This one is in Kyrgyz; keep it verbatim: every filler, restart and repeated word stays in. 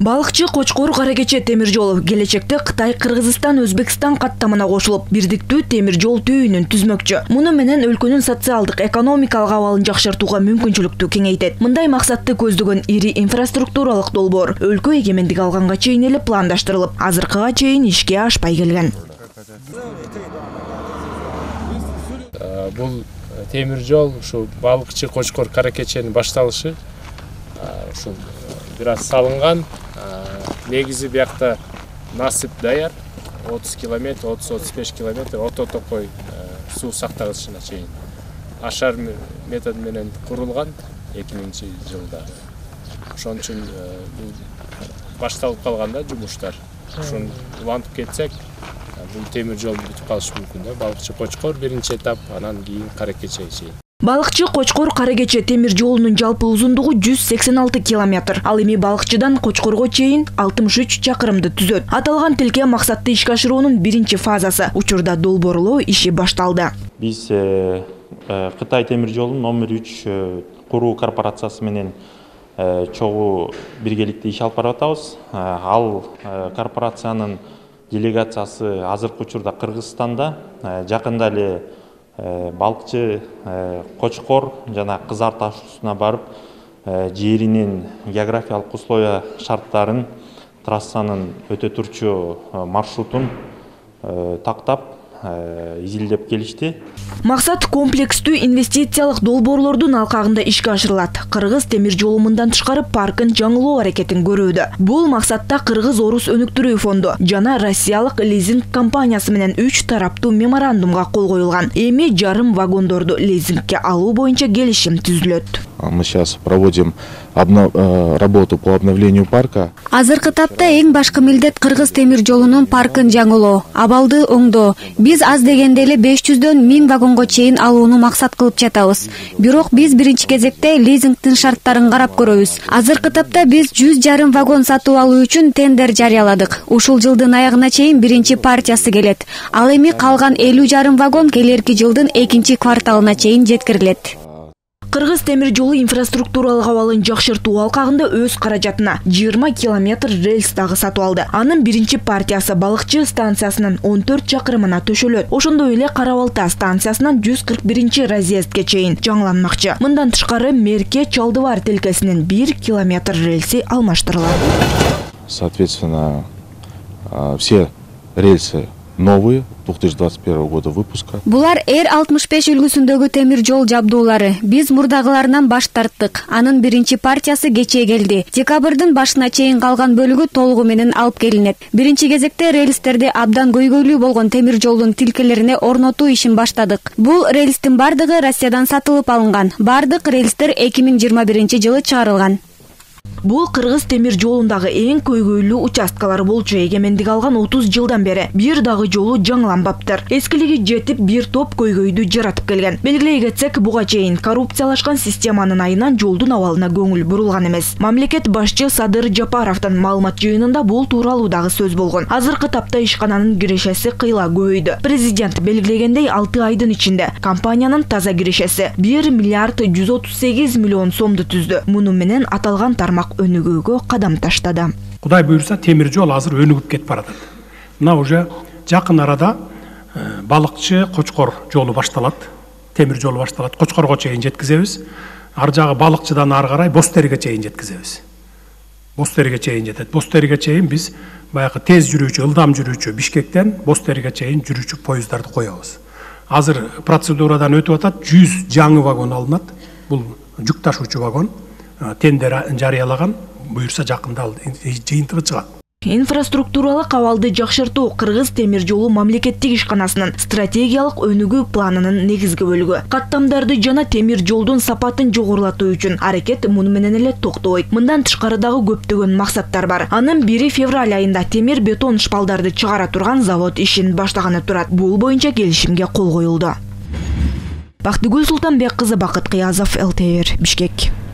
Балыкчы Кочкор Каракече темир жолу келечекте Кытай, Кыргызстан, Өзбекстан каттамына кошулуп, бирдиктүү темир жол түйүнүн түзмөкчү. Муну менен өлкөнүн социалдык, экономикалык абалын жакшыртууга мүмкүнчүлүктү кеңейтет. Мындай максатты көздөгөн ири инфраструктуралык долбоор өлкө эгемендик алганга чейин эле пландаштырылып, азыркыга чейин ишке ашпай келген. Бул темир жол ушу Балыкчы Кочкор Каракеченин башталышы ушу бир аз салынган. Негизи биякта насып даяр, отуз километр, отуз отуз беш километр ото токой суу сактагычына чейин ашар метод менен курулган эки миңинчи жылда. Ошон үчүн башталып калган да жумуштар. Ошону улантып кетсек, бул темир жол бүтүп калышы мүмкүн да. Балыкчы Кочкор биринчи этап, анан кийин Каракечеге чейин. Балыкчы Кочкор Каракече темир жолунун жалпы узундугу жүз сексен алты километр. Ал эми Балыкчыдан Кочкорго чейин алтымыш үч чакырымды түзөт. Аталган тилке максатты ишке ашыруунун биринчи фазасы. Учурда долбоорлоо иши башталды. Биз Кытай темир жолунун номер үч куруу корпорациясы менен чогуу биргеликте иш алып барып атабыз. Ал корпорациянын делегациясы азыркы учурда Кыргызстанда, жакында эле Балыкчы Кочкор жана Кызар Таш устуна барып, жеринин географиялык условия шарттарын, трассанын өтө турчу маршрутун тактап, изилдеп келишти. Максат комплекстүү инвестициялык долбоорлордун алкагында ишке ашырылат. Кыргыз темир жолу мындан тышкары паркын жаңылоо аракетин көрүүдө. Бул максатта Кыргыз Орус өнүктүрүү фонду жана Россиялык лизинг компаниясы менен үч тараптуу меморандумга кол коюлган. Эми жарым вагондорду лизингке алуу боюнча келишим түзүлөт. Мы сейчас проводим работу по обновлению парка. Азыркы тапта эң башкы милдет Кыргыз темир жолунун паркын жаңылоо, абалды оңдоо. Биз аз дегенде эле беш жүздөн миң вагонго чейин алууну максат кылып жатабыз. Бирок биз биринчи кезекте лизингдин шарттарын карап көрөбүз. Азыркы тапта биз жүз жарым вагон сатып алуу үчүн тендер жарыяладык. Ушул жылдын аягына чейин биринчи партиясы келет. Ал эми калган элүү жарым вагон келерки жылдын экинчи кварталына чейин жеткирилет. Кыргыз темир жолу инфраструктуралык абалын жакшыртуу алкагында өз каражатына жыйырма километр рельс дагы сатып алды. Анын биринчи партиясы Балыкчы станциясынын он төрт чакырымына төшөлөт. Ошондой эле Кара-Балта станциясынан жүз кырк биринчи разъездге чейин жаңыланмакчы. Мындан тышкары Мерке Чалдыбар тилкесинин бир километр рельси алмаштырылат. Соответственно, все рельсы новые, две тысячи двадцать первого года выпуска. Булар эр алтымыш беш үлгүсүндөгү темир жол жабдуулары. Биз мурдагыларынан баш тарттык. Анын биринчи партиясы кечээ келди. Декабрдын башына чейин калган бөлүгү толугу менен алып келинет. Биринчи кезекте рельстерди абдан көйгөйлүү болгон темир жолдун тилкелерине орнотуу ишин баштадык. Бул рельстин бардыгы Россиядан сатылып алынган. Бардык рельстер эки миң жыйырма биринчи жылы чыгарылган. Бул Кыргыз темир жолундагы эң көйгөйлүү участкалар болчу. Эгемендик алган отуз жылдан бери бир дагы жолу жаңыланбаптыр. Эскилиги жетип, бир топ көйгөйдү жаратып келген. Белгилей кетсек, буга чейин коррупциялашкан системанын айынан жолдун абалына көңүл бурулган эмес. Мамлекет башчы Садыр Жапаровдун маалымат жыйынында бул тууралуу дагы сөз болгон. Азыркы тапта ишкананын кирешеси кыйла көбөйдү. Президент белгилегендей алты айдын ичинде компаниянын таза кирешеси бир миллиард жүз отуз сегиз миллион сомду түздү. Муну менен аталган тармак өнүгүүгө кадам таштады. Кудай буйрса, темир жол азыр өнүгүп кетип барат. Мына уже жакын арада Балыкчы Кочкор жолу башталат. Темир жолу башталат. Кочкорго чейин жеткизебиз. Ар жагы Балыкчыдан ары карай Бостериге чейин жеткизебиз. Бостериге чейин жетет. Бостериге чейин биз баягы тез жүрүүчү, ылдам жүрүүчү Бишкектен Бостериге чейин жүрүүчү поезддарды коебуз. Азыр процедурадан өтүп атат, жүз жаңы вагон алынат. Бул жүк ташуучу вагон. Тендер жарыялаган, буйрса жакында жыйынтыгы чыгат. Инфраструктуралык абалды жакшыртуу Кыргыз темир жолу мамлекеттик ишканасынын стратегиялык өнүгүү планынын негизги бөлүгү. Каттамдарды жана темир жолдун сапатын жогорулатуу үчүн аракет муну менен эле токтобойт. Мындан тышкары дагы көптөгөн максаттар бар. Анын бири февраль айында темир бетон шпалдарды чыгара турган завод ишин баштаганы турат. Бул боюнча келишимге кол коюлду. Бактыгүл Султанбек кызы, Бакыт Кыязов, эл тэ эр, Бишкек.